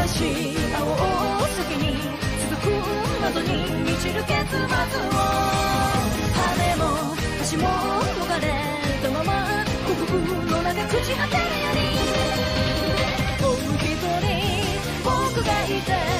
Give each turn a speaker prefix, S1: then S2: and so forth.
S1: しい青すぎに続く謎に満ちる結末を羽も足も逃れたまま幸福の中朽ち果てるよりもう一人僕がいて